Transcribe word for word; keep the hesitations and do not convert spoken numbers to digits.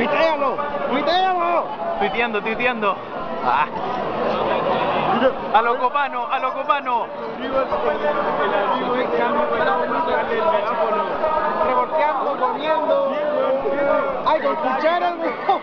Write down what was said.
¡Tuitealo! ¡Tuitealo! Tuiteando, tuiteando. Ah. A lo copano, a lo copano. Revolteando, comiendo. ¡Ay, con cuchara!